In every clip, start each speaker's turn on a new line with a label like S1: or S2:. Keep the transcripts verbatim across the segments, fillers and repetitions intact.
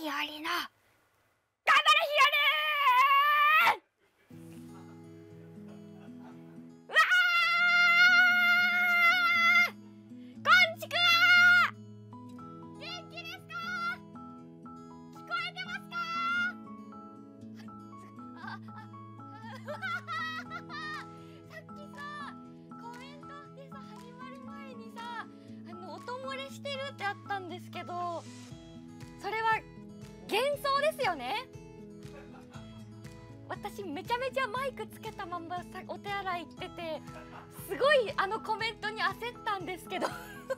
S1: ひよりの頑張れひよりー。うわー、こんちくわー、元気ですか？聞こえてますか？ああさっきさコメントでさ始まる前にさあの音漏れしてるってあったんですけど、それは幻想ですよね。私めちゃめちゃマイクつけたまんまさお手洗い行ってて、すごいあのコメントに焦ったんですけど怖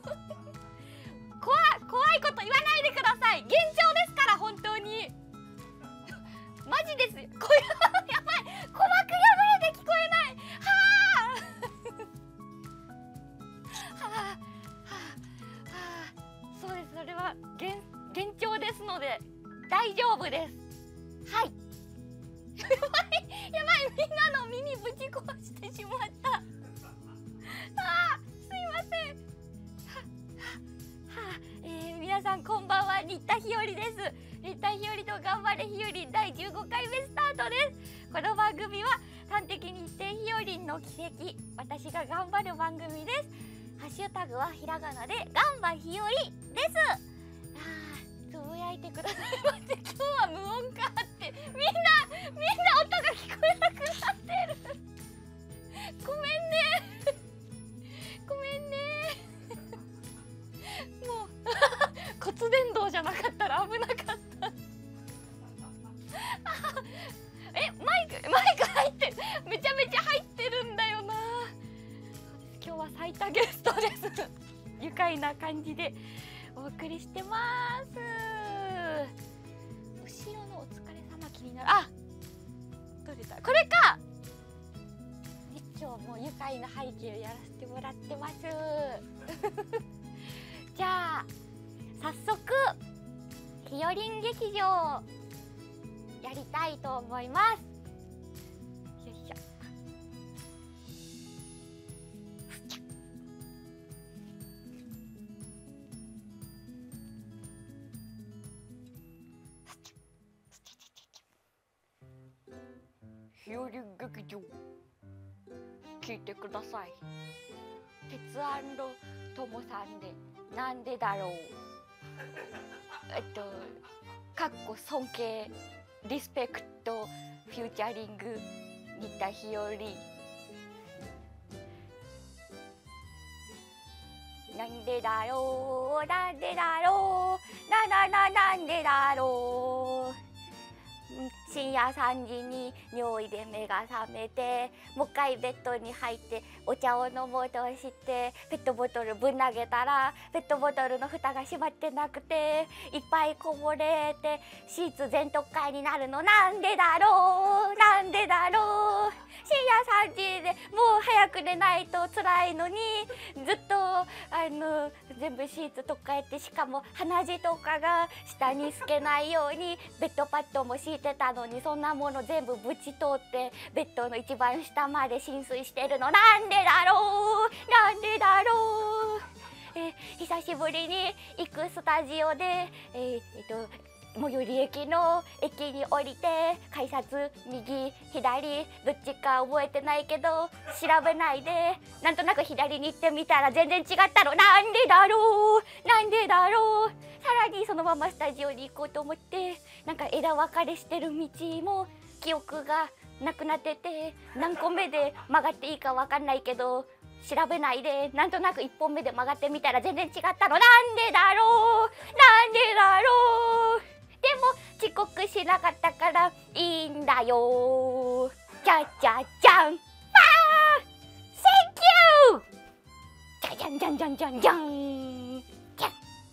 S1: 怖いこと言わないでください。幻聴ですから本当にマジです。これやばい、鼓膜破れて聞こえない。はあはあはあはあ、そうです。それは幻幻聴ですので大丈夫です。はい。やばいやばい、みんなの耳ぶち壊してしまった。ああ、すいません。はあ、えー、皆さんこんばんは、新田ひよりです。新田ひよりと頑張れひよりんだいじゅうごかいめスタートです。この番組は端的に言ってひよりんの奇跡、私が頑張る番組です。ハッシュタグはひらがなでガンバひよりです。つぶやいてくださいませ。今日は無音化ってみんなみんな音が聞こえなくなってるごめんねごめんねもう骨伝導じゃなかったら危なかったえ、マイクマイク入ってる、めちゃめちゃ入ってるんだよな。今日は最多ゲストです愉快な感じでお送りしてます。後ろのお疲れ様気になる。あ、取れた。これか。今日も愉快な背景をやらせてもらってますじゃあ早速ひよりん劇場やりたいと思います。よいしょ。ひよりん劇場聞いてください。鉄腕ともさんでなんでだろうえっとかっこ尊敬リスペクトフューチャリング新田ひより。なんでだろうなんでだろうななななんでだろう。深夜さんじに尿意で目が覚めて、もう一回ベッドに入ってお茶を飲もうとしてペットボトルぶん投げたらペットボトルの蓋が閉まってなくていっぱいこぼれてシーツ全特会になるのなんでだろうなんでだろう。深夜さんじでもう早く寝ないと辛いのにずっとあの全部シーツとかやって、しかも鼻血とかが下に透けないようにベッドパッドも敷いてたのに、そんなもの全部ぶち通ってベッドの一番下まで浸水してるのなんでだろうなんでだろう。え久しぶりに行くスタジオでえー、えっと最寄り駅の駅に降りて改札右左どっちか覚えてないけど調べないでなんとなく左に行ってみたら全然違ったのなんでだろうなんでだろう。さらにそのままスタジオに行こうと思ってなんか枝分かれしてる道も記憶がなくなってて何個目で曲がっていいか分かんないけど調べないでなんとなくいっぽんめで曲がってみたら全然違ったのなんでだろうなんでだろう。でも遅刻しなかったからいいんだよ。じゃじゃじゃん。あー Thank you。 じゃじゃんじゃんじゃんじゃんじゃんじゃん。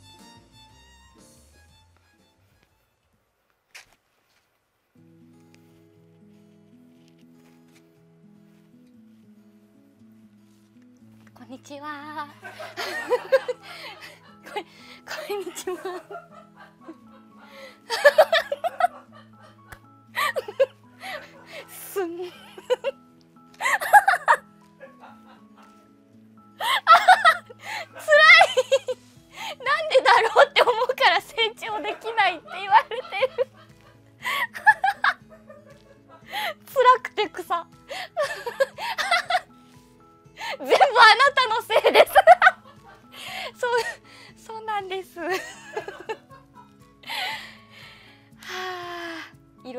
S1: こんにちはここんにちはすんつらいなんでだろうって思うから成長できないって言われて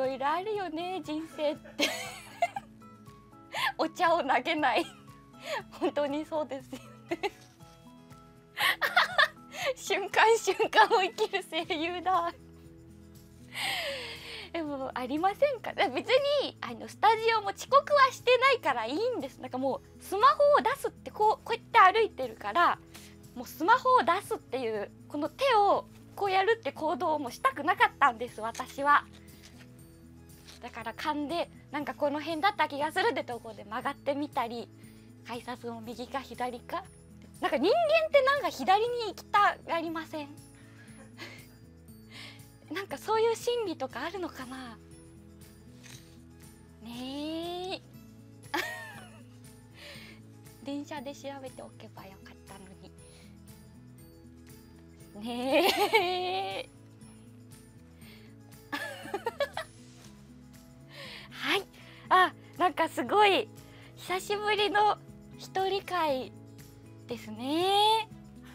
S1: ろいろあるよね人生ってお茶を投げない本当にそうですよね瞬間瞬間を生きる声優だでもありませんか？別にあのスタジオも遅刻はしてないからいいんです。なんかもうスマホを出すってこうこうやって歩いてるからもうスマホを出すっていうこの手をこうやるって行動もしたくなかったんです私は。だから勘でなんかこの辺だった気がするってところで曲がってみたり改札も右か左かなんか人間ってなんか左に行きたがりませんなんかそういう心理とかあるのかなねえ電車で調べておけばよかったのにねえはいあなんかすごい久しぶりの一人会ですね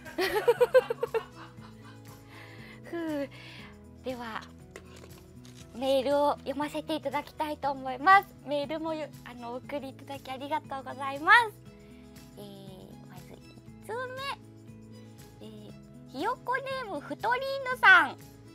S1: ふうではメールを読ませていただきたいと思います。メールもあのお送りいただきありがとうございます。えー、まずいつつめ、えー、ひよこネームふとりーぬさん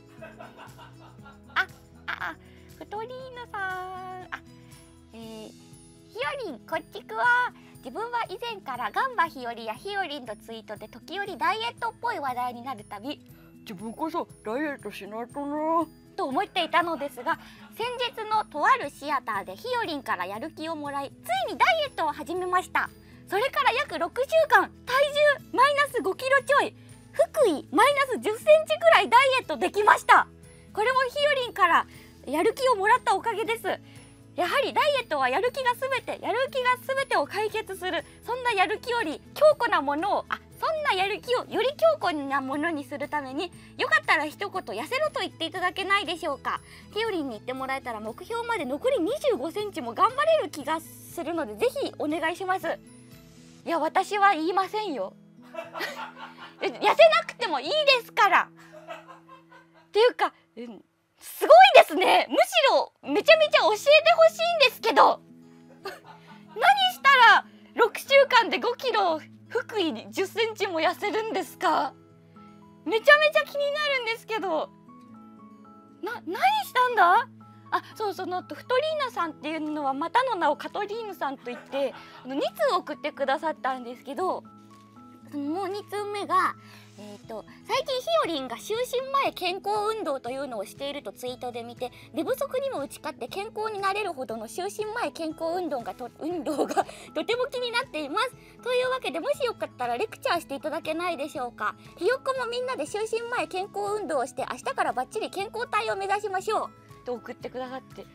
S1: ああふとりーぬさんあ、えー、ひよりんこっちくわ自分は以前からガンバひよりやひよりんのツイートで時折ダイエットっぽい話題になるたび自分こそダイエットしないとなと思っていたのですが先日のとあるシアターでひよりんからやる気をもらいついにダイエットを始めました。それから約ろくしゅうかん体重マイナスごキロちょい腹囲マイナスじゅっセンチくらいダイエットできました。これもひよりんからやる気をもらったおかげです。やはりダイエットはやる気がすべてやる気がすべてを解決するそんなやる気より強固なものをあそんなやる気をより強固なものにするためによかったら一言痩せろと言っていただけないでしょうか。ひよりんに言ってもらえたら目標まで残りにじゅうごセンチも頑張れる気がするのでぜひお願いします。いや私は言いませんよ痩せなくてもいいですからっていうか、うん、すごいですね。むしろめちゃめちゃ教えてほしいんですけど何したらろくしゅうかんでごキロ腹囲じゅっセンチも痩せるんですか？めちゃめちゃ気になるんですけどな何したんだ？あそうそのフトリーナさんっていうのはまたの名をカトリーヌさんといってにつう送ってくださったんですけどそのもうにつうめがえー、と最近ひよりんが就寝前健康運動というのをしているとツイートで見て寝不足にも打ち勝って健康になれるほどの就寝前健康運動がと運動がとても気になっています。というわけでもしよかったらレクチャーしていただけないでしょうか。ひよっこもみんなで就寝前健康運動をして明日からバッチリ健康体を目指しましょうと送ってくださって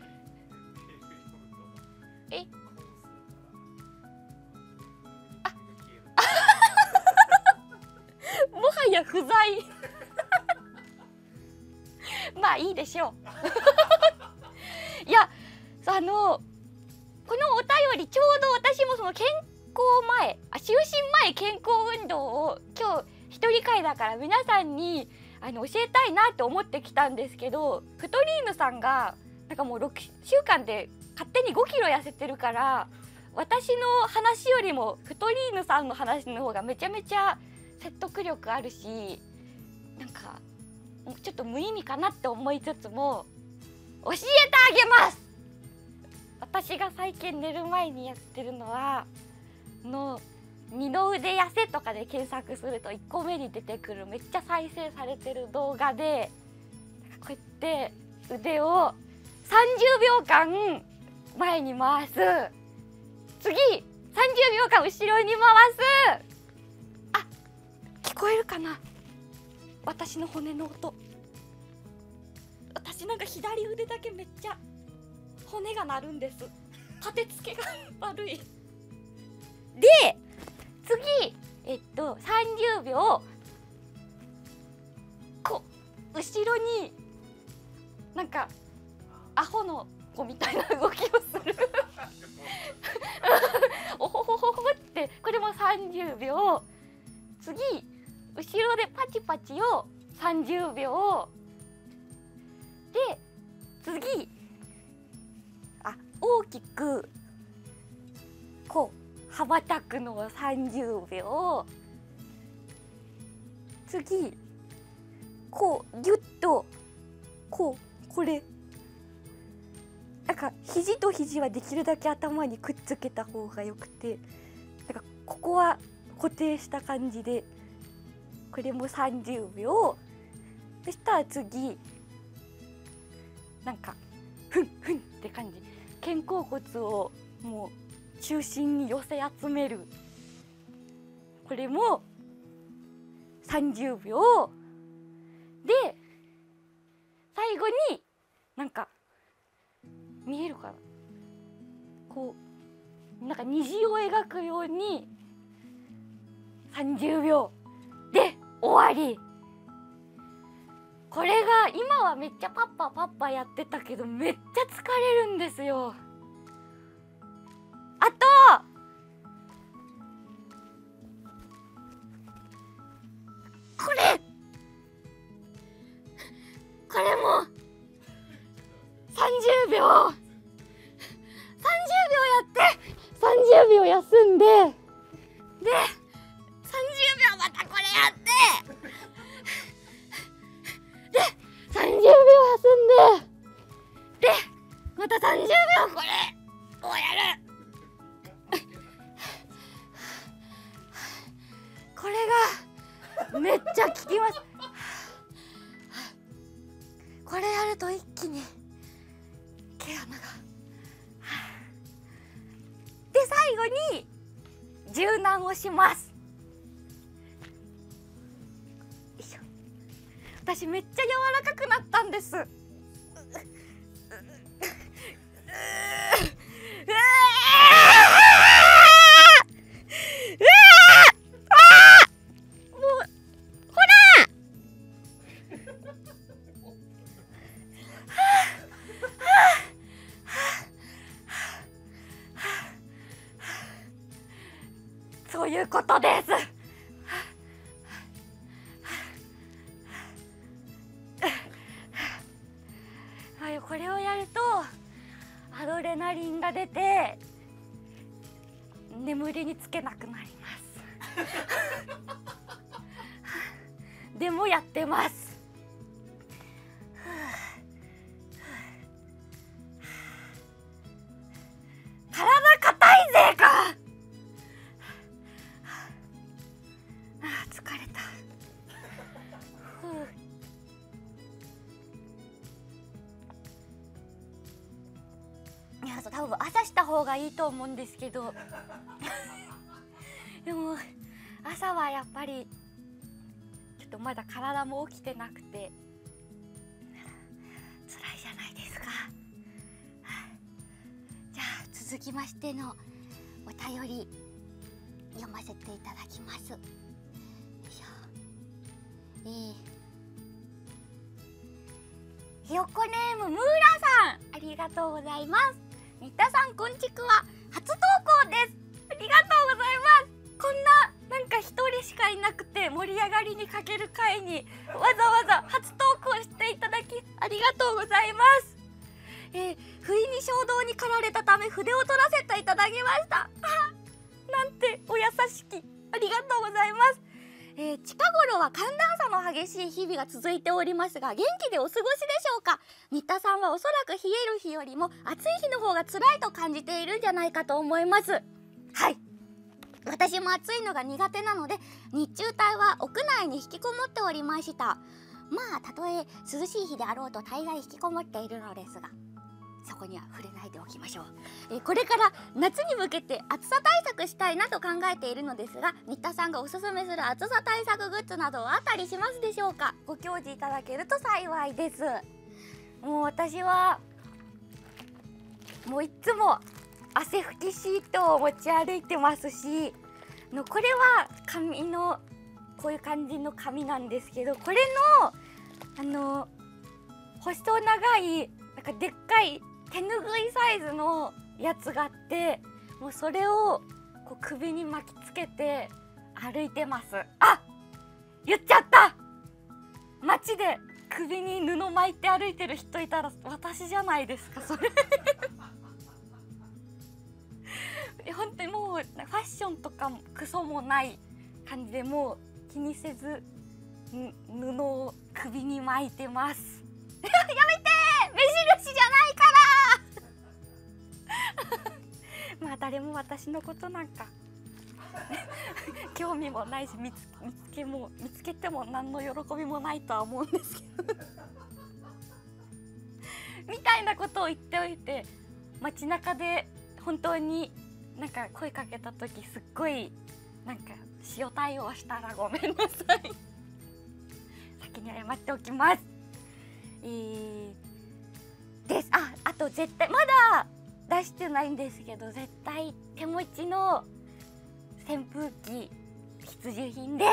S1: えもはや不在まあいいでしょういやあのこのお便りちょうど私もその健康前あ就寝前健康運動を今日一人会だから皆さんにあの教えたいなって思ってきたんですけどフトリーヌさんがなんかもうろくしゅうかんで勝手にごキロ痩せてるから私の話よりもフトリーヌさんの話の方がめちゃめちゃ説得力あるしなんかちょっと無意味かなって思いつつも教えてあげます。私が最近寝る前にやってるのはの二の腕痩せとかで検索するといっこめに出てくるめっちゃ再生されてる動画でこうやって腕をさんじゅうびょうかん前に回す次さんじゅうびょうかん後ろに回すあ聞こえるかな私の骨の音。私なんか左腕だけめっちゃ骨が鳴るんです。立て付けが悪いで次えっとさんじゅうびょうこう後ろになんかアホの子みたいな動きをするおほほほほってこれもさんじゅうびょう次後ろでパチパチをさんじゅうびょうで次引く、こう羽ばたくのをさんじゅうびょう、次こうギュッとこうこれなんか肘と肘はできるだけ頭にくっつけた方がよくて、なんかここは固定した感じで、これもさんじゅうびょう。そしたら次なんかふんふんって感じ、肩甲骨をもう中心に寄せ集める、これもさんじゅうびょうで、最後になんか見えるかな、こうなんか虹を描くようにさんじゅうびょうで終わり。これが今はめっちゃパッパパッパやってたけど、めっちゃ疲れるんですよ。あとこれこれもさんじゅうびょうさんじゅうびょうやってさんじゅうびょう休んで、でさんじゅうびょうまたこれやってでさんじゅうびょう休んで、でまたさんじゅうびょうこれをやる。これがめっちゃ効きます。これやると一気に毛穴が。で最後に柔軟をします。よいしょ。私めっちゃ柔らかくなったんです。そういうことです。はい、これをやるとアドレナリンが出て眠りにつけなくなります。でもやってます。体硬いぜか。疲れた。いや、多分朝した方がいいと思うんですけどでも朝はやっぱりちょっとまだ体も起きてなくて辛いじゃないですか。じゃあ続きましてのお便り読ませていただきます。えー、ひよこネームムーラさん、ありがとうございます。新田さん、こんちくは。初投稿です。ありがとうございます。こんななんか一人しかいなくて盛り上がりに欠ける回にわざわざ初投稿していただきありがとうございます。えー、不意に衝動に駆られたため筆を取らせていただきました。なんてお優しき、ありがとうございます。えー、近頃は寒暖差の激しい日々が続いておりますが、元気でお過ごしでしょうか。新田さんはおそらく冷える日よりも暑い日の方が辛いと感じているんじゃないかと思います。はい、私も暑いのが苦手なので日中帯は屋内に引きこもっておりました。まあたとえ涼しい日であろうと大概引きこもっているのですが、そこには触れないでおきましょう。えー、これから夏に向けて暑さ対策したいなと考えているのですが、新田さんがおすすめする暑さ対策グッズなどはあったりしますでしょうか。ご教示いただけると幸いです。もう私はもういつも汗拭きシートを持ち歩いてますし、のこれは紙のこういう感じの紙なんですけど、これのあの細長いなんかでっかい手ぬぐいサイズのやつがあって、もうそれをこう首に巻きつけて歩いてます。あ、言っちゃった。街で首に布巻いて歩いてる人いたら私じゃないですかそれ本当にもうファッションとかもクソもない感じで、もう気にせず布を首に巻いてます。やめて、目印じゃないからまあ誰も私のことなんか興味もないし、見つ、見つけも見つけても何の喜びもないとは思うんですけどみたいなことを言っておいて、街中で本当になんか声かけた時すっごいなんか塩対応したらごめんなさい先に謝っておきます。えー、です。あ、あと絶対まだ出してないんですけど、絶対手持ちの扇風機必需品です。はい、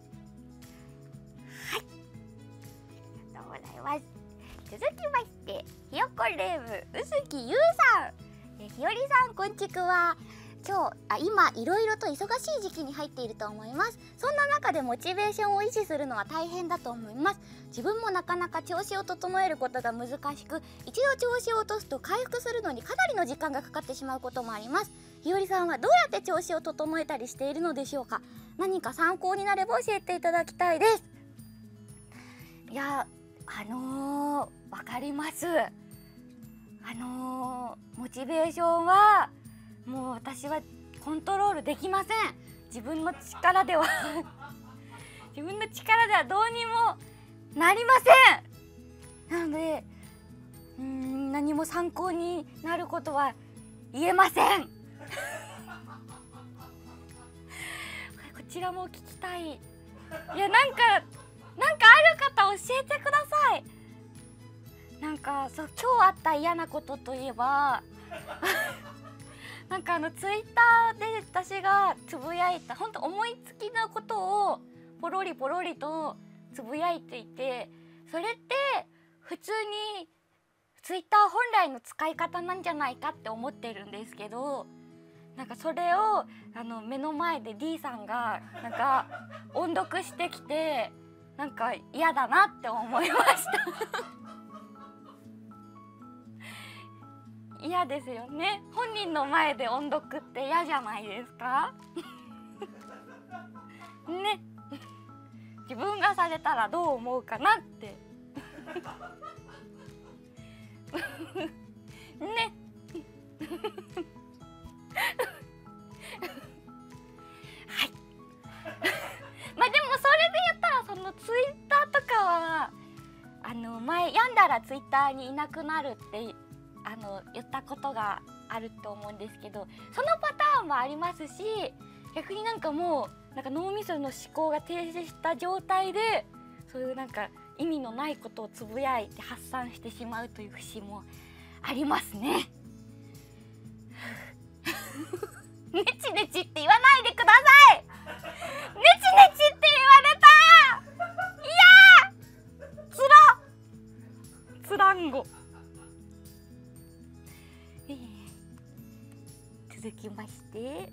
S1: ありがとうございます。続きまして、ひよこネームうすきゆうさん。えひよりさん、こんちくは。今日あ今いろいろと忙しい時期に入っていると思います。そんな中でモチベーションを維持するのは大変だと思います。自分もなかなか調子を整えることが難しく、一度調子を落とすと回復するのにかなりの時間がかかってしまうこともあります。ひよりさんはどうやって調子を整えたりしているのでしょうか。何か参考になれば教えていただきたいです。いや、あのー、わかります。あのー、モチベーションはもう私はコントロールできません。自分の力では自分の力ではどうにもなりません。なのでうーん何も参考になることは言えませんこちらも聞きたい。いや、なんかなんかある方教えてください。なんかそう、今日あった嫌なことといえばなんかあのツイッターで私がつぶやいた本当思いつきのことをポロリポロリとつぶやいていて、それって普通にツイッター本来の使い方なんじゃないかって思ってるんですけど、なんかそれをあの目の前で D さんがなんか音読してきて、なんか嫌だなって思いました嫌ですよね。本人の前で音読って嫌じゃないですかね自分がされたらどう思うかなってねはいまあでもそれで言ったら、そのツイッターとかはあの前病んだらツイッターにいなくなるってあの言ったことがあると思うんですけど、そのパターンもありますし、逆になんかもうなんか脳みその思考が停止した状態でそういうなんか意味のないことをつぶやいて発散してしまうという節もありますねネチネチって言わないでくださいネチネチって言われたいやーつらつらんご続きまして、え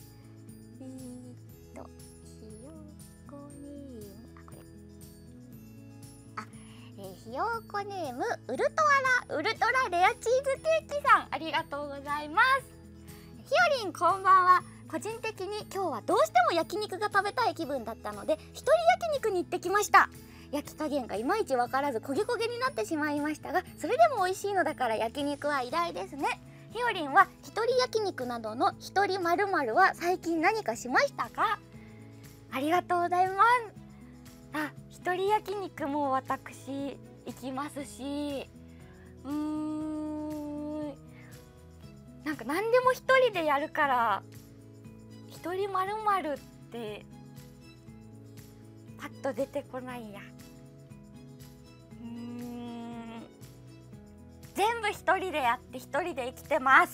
S1: ー、っとひよこネームあこれあ、えー、ひよこネームウルトラウルトラレアチーズケーキさん、ありがとうございます。ひよりん、こんばんは。個人的に今日はどうしても焼肉が食べたい気分だったので一人焼肉に行ってきました。焼き加減がいまいち分からず焦げ焦げになってしまいましたが、それでも美味しいのだから焼肉は偉大ですね。ひよりんは一人焼肉などの一人〇〇は最近何かしましたか？ありがとうございます。あ、一人焼肉も私行きますし、うーんなんか何でも一人でやるから一人〇〇ってパッと出てこないや。うーん全部一人でやって一人で生きてます。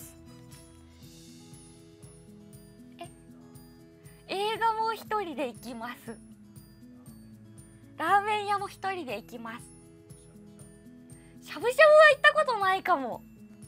S1: え映画も一人で行きます。ラーメン屋も一人で行きます。しゃぶしゃぶは行ったことないかも。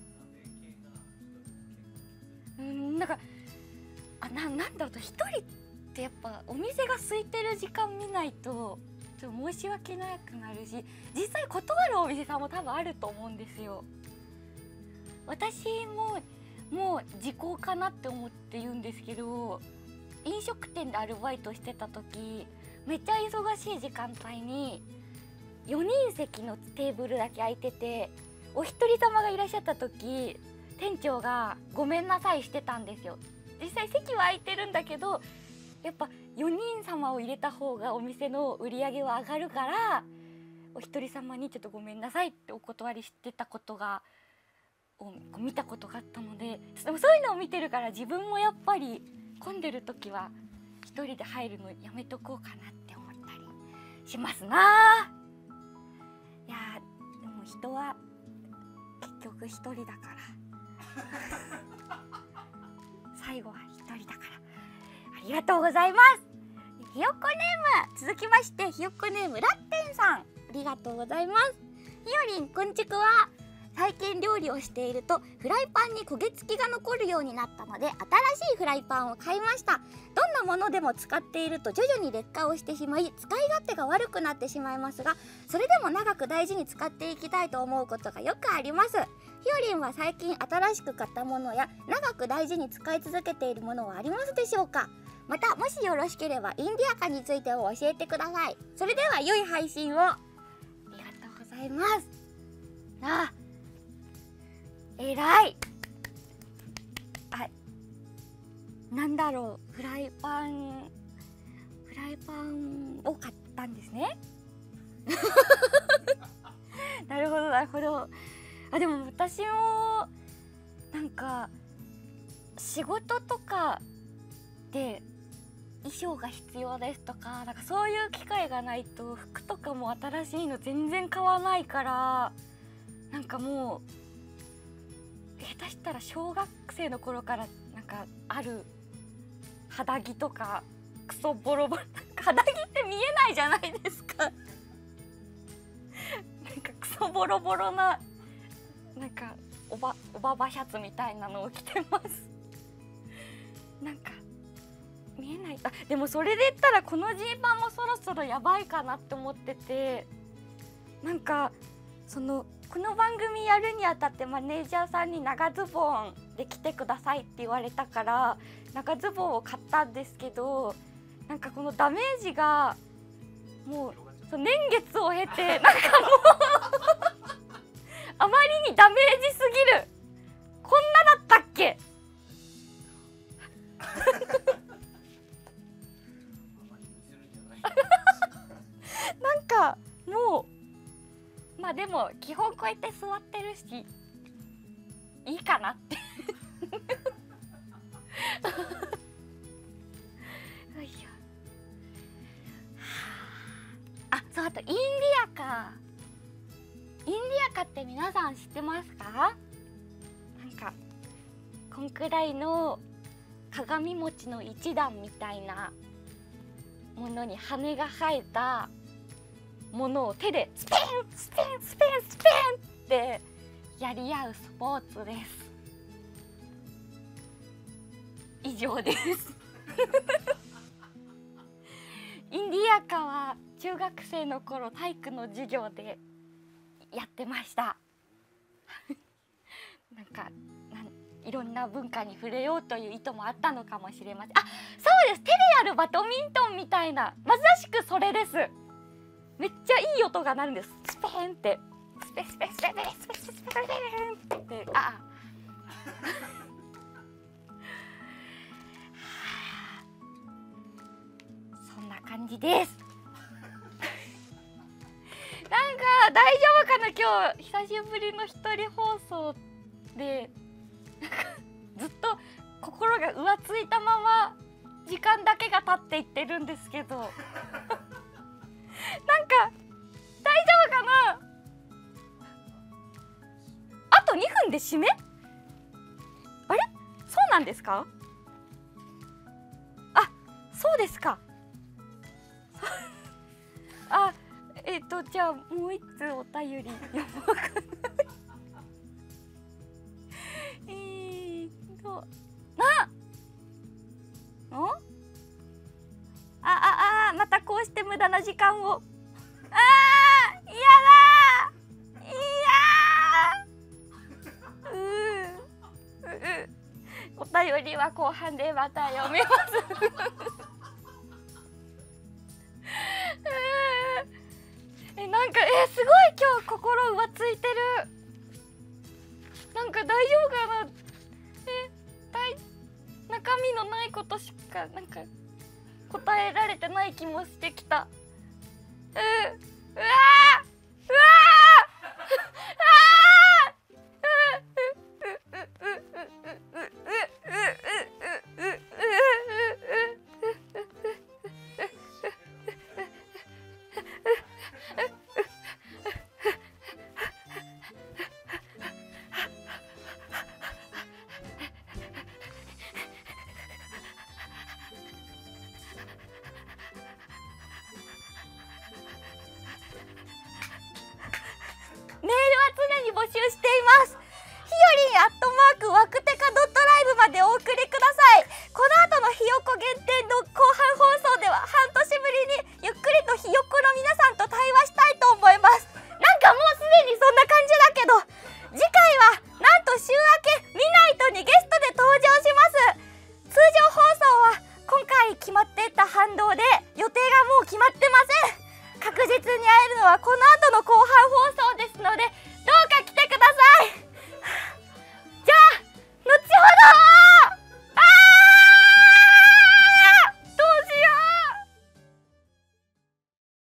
S1: うんなんかあななんだろう、一人ってやっぱお店が空いてる時間見ないとちょっと申し訳なくなるし、実際断るお店さんも多分あると思うんですよ。私ももう時効かなって思って言うんですけど、飲食店でアルバイトしてた時めっちゃ忙しい時間帯によにん席のテーブルだけ空いてて、お一人様がいらっしゃった時店長がごめんなさいしてたんですよ。実際席は空いてるんだけど、やっぱよにん様を入れた方がお店の売り上げは上がるから、お一人様にちょっとごめんなさいってお断りしてたことがを見たことがあったので、でもそういうのを見てるから自分もやっぱり混んでる時は一人で入るのやめとこうかなって思ったりしますな。いやでも人は結局一人だから最後は一人だから。ありがとうございます。ひよっこネーム続きまして、ひよっこネームラッテンさん、ありがとうございます。ひよりん、こんちくは。最近料理をしているとフライパンに焦げ付きが残るようになったので、新しいフライパンを買いました。どんなものでも使っていると徐々に劣化をしてしまい、使い勝手が悪くなってしまいますが、それでも長く大事に使っていきたいと思うことがよくあります。ひよりんは最近新しく買ったものや長く大事に使い続けているものはありますでしょうか。またもしよろしければインディアカについても教えてください。それでは良い配信を。ありがとうございます。あえらい。あ、なんだろう、フライパンフライパンを買ったんですねなるほどなるほど。あ、でも私もなんか仕事とかで衣装が必要ですとか、なんかそういう機会がないと服とかも新しいの全然買わないから、なんかもう下手したら小学生の頃からなんかある肌着とかクソボロボロ肌着って見えないじゃないですかなんかクソボロボロななんかおばおばばシャツみたいなのを着てますなんか見えない。あ、でもそれで言ったらこのジーパンもそろそろやばいかなって思ってて、なんかそのこの番組やるにあたってマネージャーさんに長ズボンで着てくださいって言われたから長ズボンを買ったんですけど、なんかこのダメージがもうそう年月を経てなんかもうあまりにダメージすぎる。こんなだったっけなんかもうまあでも基本こうやって座ってるしいいかなってあ、そう、あとインディアカインディアカって皆さん知ってますか？なんかこんくらいの鏡餅の一段みたいなものに羽が生えたものを手でスピンスピンスピンスピンってやり合うスポーツです。以上ですインディアカは中学生の頃体育の授業でやってましたなんかなんいろんな文化に触れようという意図もあったのかもしれません。あ、そうです、手でやるバドミントンみたいな、まさしくそれです。めっちゃいい音が鳴るんです。スペーンってスペスペスペスペスペスペスペスペってあそんな感じですなんか大丈夫かな、今日久しぶりの一人放送でずっと心が浮ついたまま時間だけが経っていってるんですけどなんか大丈夫かな。あとにふんで締め？あれ？そうなんですか？あ、そうですかあ、えっとじゃあもう一つお便り読もうかなえーっとあんあああまたこうして無駄な時間をあー嫌だ嫌うーうう便りは後半でまた読みますえなんかえすごい今日心浮ついてる。なんか大丈夫かな。え大中身のないことしかなんか答えられてない気もしてきた。ううわーうわメールは常に募集しています。ひよりんアットマークワクテカドットライブまでお送りください。この後のひよこ限定の後半放送では半年ぶりにゆっくりとひよこの皆さんと対話したいと思います。なんかもうすでにそんな感じだけど、次回はなんと週明けミナイトにゲストで登場します。通常放送は今回決まっていた反動で予定がもう決まってません。確実に会えるのはこの後の後半放送ですので、